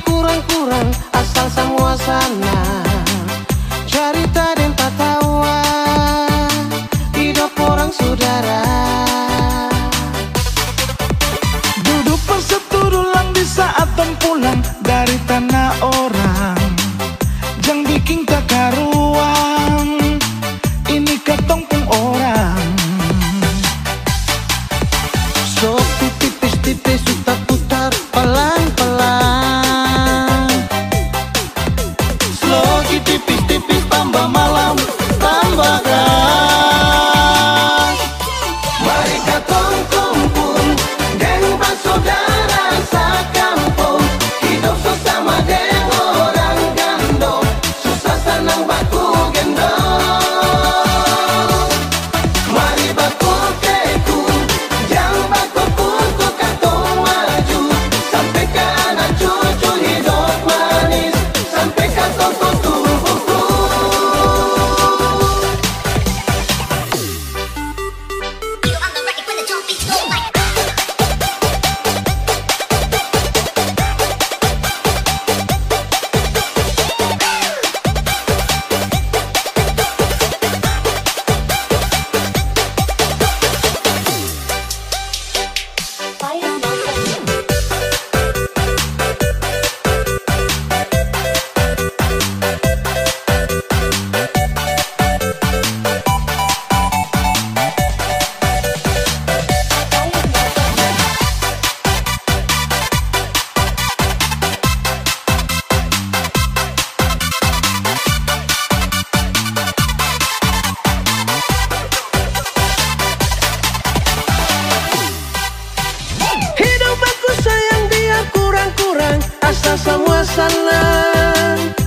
kurang-kurang asal semua sana. Cerita dan tawa hidup orang saudara. Duduk perseturulang di saat tom pulang dari tanah orang. Jang bikin tak karuang, ini katong pun orang. Sok tipis-tipis putar-putar pelan-pelan. Slow tipis-tipis tambah malam, tambah gas. Mari katong kumpul dengan saudara sakampung. Hidup bersama dengan orang gandong, susah senang baku gendong. Mari baku tekun, jangan baku pukul katong maju. Sampai ke anak cucu hidup manis, sampai katong tutup buku. You on the record when the drum beats go like. Hidup aku sayang dia kurang-kurang asal semua sana.